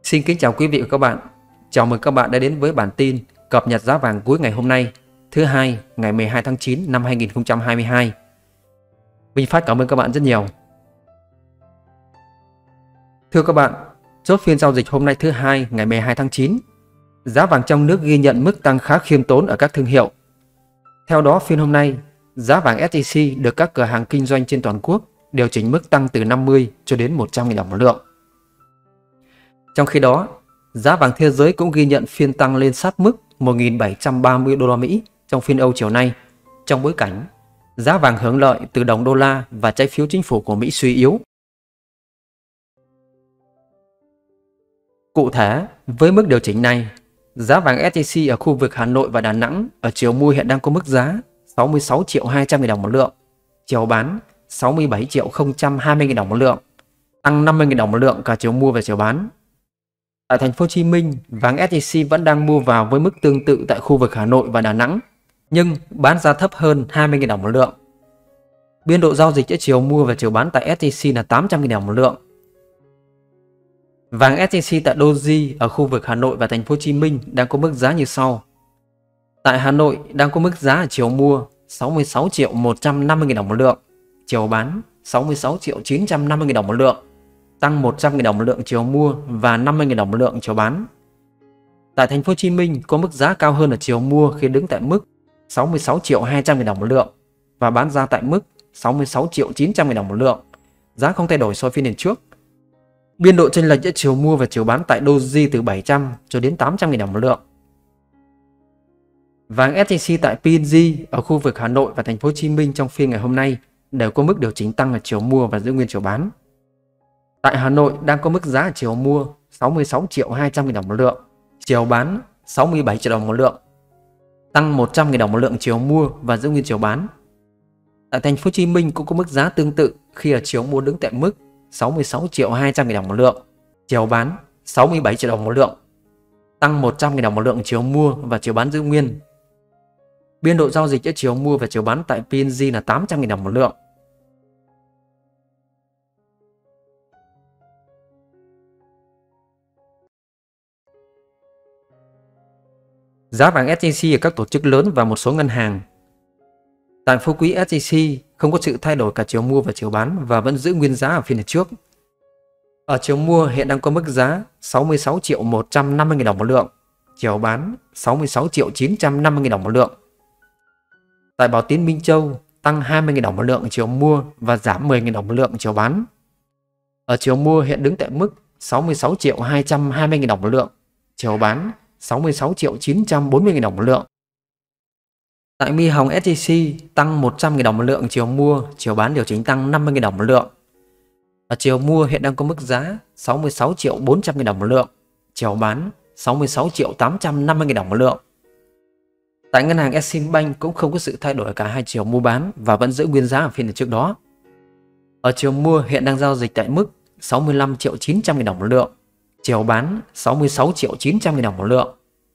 Xin kính chào quý vị và các bạn. Chào mừng các bạn đã đến với bản tin cập nhật giá vàng cuối ngày hôm nay, thứ hai, ngày 12 tháng 9 năm 2022. Minh Phát cảm ơn các bạn rất nhiều. Thưa các bạn, chốt phiên giao dịch hôm nay thứ hai, ngày 12 tháng 9, giá vàng trong nước ghi nhận mức tăng khá khiêm tốn ở các thương hiệu. Theo đó, phiên hôm nay, giá vàng SJC được các cửa hàng kinh doanh trên toàn quốc điều chỉnh mức tăng từ 50 cho đến 100.000 đồng một lượng. Trong khi đó, giá vàng thế giới cũng ghi nhận phiên tăng lên sát mức 1.730 đô la Mỹ trong phiên Âu chiều nay, trong bối cảnh giá vàng hưởng lợi từ đồng đô la và trái phiếu chính phủ của Mỹ suy yếu. Cụ thể, với mức điều chỉnh này, giá vàng SJC ở khu vực Hà Nội và Đà Nẵng ở chiều mua hiện đang có mức giá 66.200.000 đồng một lượng, chiều bán 67.020.000 đồng một lượng, tăng 50.000 đồng một lượng cả chiều mua và chiều bán. Tại thành phố Hồ Chí Minh, vàng SJC vẫn đang mua vào với mức tương tự tại khu vực Hà Nội và Đà Nẵng, nhưng bán giá thấp hơn 20.000 đồng một lượng. Biên độ giao dịch giữa chiều mua và chiều bán tại SJC là 800.000 đồng một lượng. Vàng SJC tại Doji ở khu vực Hà Nội và thành phố Hồ Chí Minh đang có mức giá như sau. Tại Hà Nội đang có mức giá ở chiều mua 66.150.000 đồng một lượng, chiều bán 66.950.000 đồng một lượng, tăng 100.000 đồng một lượng chiều mua và 50.000 đồng một lượng chiều bán. Tại thành phố Hồ Chí Minh có mức giá cao hơn ở chiều mua khi đứng tại mức 66.200.000 đồng một lượng và bán ra tại mức 66.900.000 đồng một lượng. Giá không thay đổi so với phiên trước. Biên độ chênh lệch giữa chiều mua và chiều bán tại Doji từ 700 cho đến 800.000 đồng một lượng. Vàng SJC tại P&G ở khu vực Hà Nội và thành phố Hồ Chí Minh trong phiên ngày hôm nay đều có mức điều chỉnh tăng ở chiều mua và giữ nguyên chiều bán. Tại Hà Nội đang có mức giá ở chiều mua 66.200.000 đồng một lượng, chiều bán 67 triệu đồng một lượng, tăng 100.000 đồng một lượng chiều mua và giữ nguyên chiều bán. Tại thành phố Hồ Chí Minh cũng có mức giá tương tự khi ở chiều mua đứng tại mức 66.200.000 đồng một lượng, chiều bán 67 triệu đồng một lượng, tăng 100.000 đồng một lượng chiều mua và chiều bán giữ nguyên. Biên độ giao dịch giữa chiều mua và chiều bán tại P&G là 800.000 đồng một lượng. Giá vàng SJC ở các tổ chức lớn và một số ngân hàng. Tại phú quý SJC không có sự thay đổi cả chiều mua và chiều bán và vẫn giữ nguyên giá ở phiên trước. Ở chiều mua hiện đang có mức giá 66.150.000 đồng một lượng, chiều bán 66.950.000 đồng một lượng. Tại Bảo Tín Minh Châu tăng 20.000 đồng một lượng chiều mua và giảm 10.000 đồng một lượng chiều bán. Ở chiều mua hiện đứng tại mức 66.220.000 đồng một lượng, chiều bán 66.940.000 đồng một lượng. Tại Mi Hồng SJC tăng 100.000 đồng một lượng chiều mua, chiều bán điều chỉnh tăng 50.000 đồng một lượng. Ở chiều mua hiện đang có mức giá 66.400.000 đồng một lượng, chiều bán 66.850.000 đồng một lượng. Tại ngân hàng Eximbank cũng không có sự thay đổi cả hai chiều mua bán và vẫn giữ nguyên giá ở phiên trước đó. Ở chiều mua hiện đang giao dịch tại mức 65.900.000 đồng một lượng, chiều bán 66.900.000 đồng một lượng.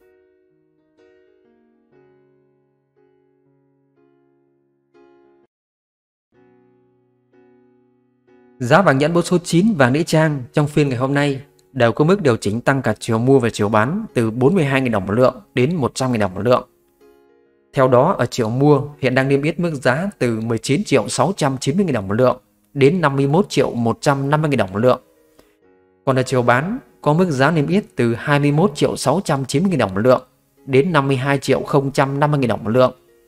Giá vàng nhẫn bốt số 9 vàng nữ trang trong phiên ngày hôm nay đều có mức điều chỉnh tăng cả chiều mua và chiều bán từ 42.000 đồng một lượng đến 100.000 đồng một lượng. Theo đó, ở chiều mua hiện đang niêm yết mức giá từ 19.690.000 đồng một lượng đến 51.150.000 đồng một lượng. Còn ở chiều bán có mức giá niêm yết từ 21.690.000 đồng một lượng đến 52.050.000 đồng một lượng.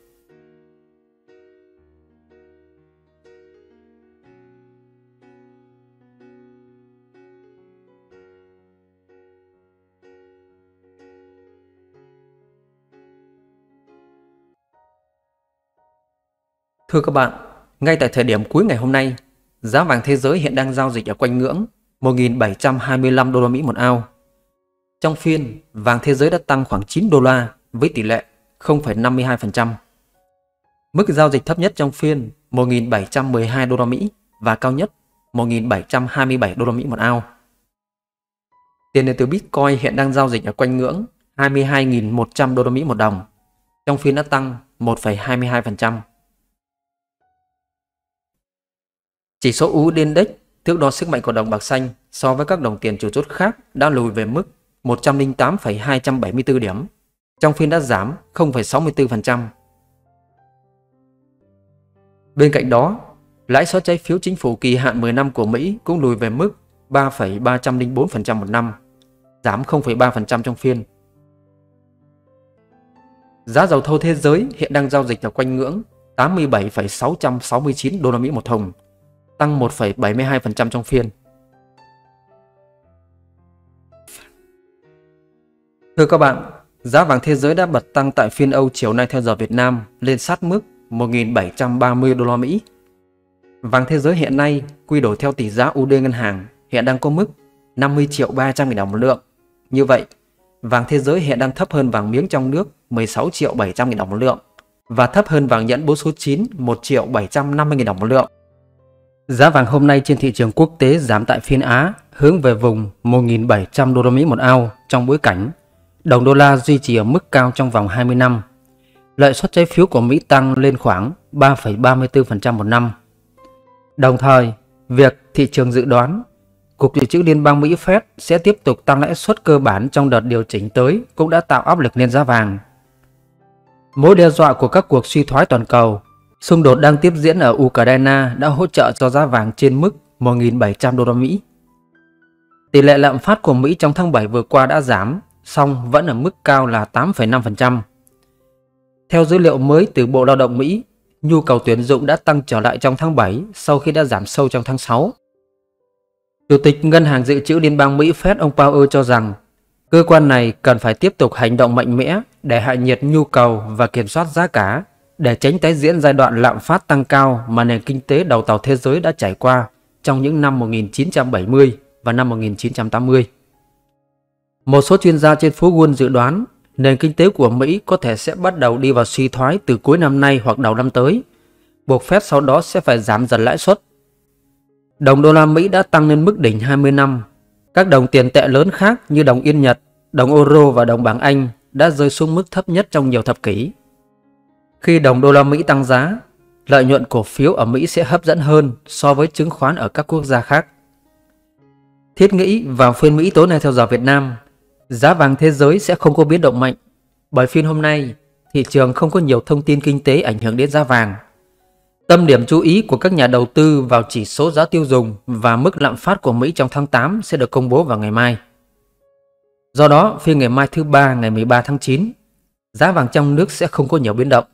Thưa các bạn, ngay tại thời điểm cuối ngày hôm nay, giá vàng thế giới hiện đang giao dịch ở quanh ngưỡng 1.725 đô la Mỹ một ao. Trong phiên, vàng thế giới đã tăng khoảng 9 đô la với tỷ lệ 0,52%. Mức giao dịch thấp nhất trong phiên 1.712 đô la Mỹ và cao nhất 1.727 đô la Mỹ một ao. Tiền điện tử Bitcoin hiện đang giao dịch ở quanh ngưỡng 22.100 đô la Mỹ một đồng. Trong phiên đã tăng 1,22%. Chỉ số USD Index thước đo sức mạnh của đồng bạc xanh so với các đồng tiền chủ chốt khác đã lùi về mức 108,274 điểm, trong phiên đã giảm 0,64%. Bên cạnh đó, lãi suất trái phiếu chính phủ kỳ hạn 10 năm của Mỹ cũng lùi về mức 3,304% một năm, giảm 0,3% trong phiên. Giá dầu thô thế giới hiện đang giao dịch ở quanh ngưỡng 87,669 đô la Mỹ một thùng, tăng 1,72% trong phiên. Thưa các bạn, giá vàng thế giới đã bật tăng tại phiên Âu chiều nay theo giờ Việt Nam lên sát mức 1.730 đô la Mỹ. Vàng thế giới hiện nay quy đổi theo tỷ giá USD ngân hàng hiện đang có mức 50.300.000 đồng một lượng. Như vậy, vàng thế giới hiện đang thấp hơn vàng miếng trong nước 16.700.000 đồng một lượng và thấp hơn vàng nhẫn 4 số 9 1.750.000 đồng một lượng. Giá vàng hôm nay trên thị trường quốc tế giảm tại phiên Á hướng về vùng 1.700 đô la Mỹ một ounce trong bối cảnh đồng đô la duy trì ở mức cao trong vòng 20 năm. Lợi suất trái phiếu của Mỹ tăng lên khoảng 3,34% một năm. Đồng thời, việc thị trường dự đoán Cục Dự trữ Liên bang Mỹ Fed sẽ tiếp tục tăng lãi suất cơ bản trong đợt điều chỉnh tới cũng đã tạo áp lực lên giá vàng. Mối đe dọa của các cuộc suy thoái toàn cầu, xung đột đang tiếp diễn ở Ukraine đã hỗ trợ cho giá vàng trên mức 1.700 đô la Mỹ. Tỷ lệ lạm phát của Mỹ trong tháng 7 vừa qua đã giảm, song vẫn ở mức cao là 8,5%. Theo dữ liệu mới từ Bộ Lao động Mỹ, nhu cầu tuyển dụng đã tăng trở lại trong tháng 7 sau khi đã giảm sâu trong tháng 6. Chủ tịch Ngân hàng Dự trữ Liên bang Mỹ Fed ông Powell cho rằng cơ quan này cần phải tiếp tục hành động mạnh mẽ để hạ nhiệt nhu cầu và kiểm soát giá cả để tránh tái diễn giai đoạn lạm phát tăng cao mà nền kinh tế đầu tàu thế giới đã trải qua trong những năm 1970 và năm 1980. Một số chuyên gia trên phố Wall dự đoán nền kinh tế của Mỹ có thể sẽ bắt đầu đi vào suy thoái từ cuối năm nay hoặc đầu năm tới, buộc Fed sau đó sẽ phải giảm dần lãi suất. Đồng đô la Mỹ đã tăng lên mức đỉnh 20 năm. Các đồng tiền tệ lớn khác như đồng Yên Nhật, đồng Euro và đồng bảng Anh đã rơi xuống mức thấp nhất trong nhiều thập kỷ. Khi đồng đô la Mỹ tăng giá, lợi nhuận cổ phiếu ở Mỹ sẽ hấp dẫn hơn so với chứng khoán ở các quốc gia khác. Thiết nghĩ vào phiên Mỹ tối nay theo giờ Việt Nam, giá vàng thế giới sẽ không có biến động mạnh, bởi phiên hôm nay thị trường không có nhiều thông tin kinh tế ảnh hưởng đến giá vàng. Tâm điểm chú ý của các nhà đầu tư vào chỉ số giá tiêu dùng và mức lạm phát của Mỹ trong tháng 8 sẽ được công bố vào ngày mai. Do đó, phiên ngày mai thứ Ba ngày 13 tháng 9, giá vàng trong nước sẽ không có nhiều biến động.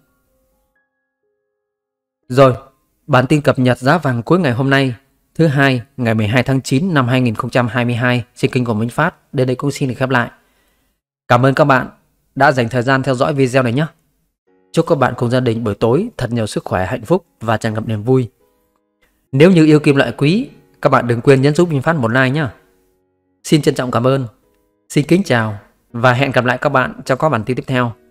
Rồi, bản tin cập nhật giá vàng cuối ngày hôm nay, thứ Hai ngày 12 tháng 9 năm 2022 trên kênh của Minh Phát đến đây cũng xin được khép lại. Cảm ơn các bạn đã dành thời gian theo dõi video này nhé. Chúc các bạn cùng gia đình buổi tối thật nhiều sức khỏe, hạnh phúc và tràn ngập niềm vui. Nếu như yêu kim loại quý, các bạn đừng quên nhấn giúp Minh Phát một like nhé. Xin trân trọng cảm ơn. Xin kính chào và hẹn gặp lại các bạn trong các bản tin tiếp theo.